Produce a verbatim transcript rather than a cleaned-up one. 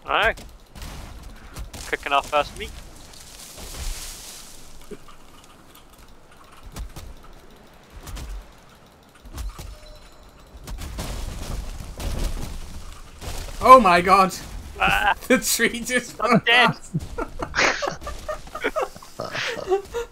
Alright. Cooking our first meat. Oh my god! Ah, The tree just I'm dead.